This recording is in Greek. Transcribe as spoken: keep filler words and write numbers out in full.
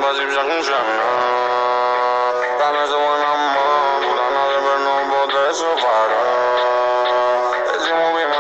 βάζει ψάχνουν ξανά. Κάνε στο ένα μόνο, να δεν παίρνω ποτέ σοβαρά. Έτσι μου πει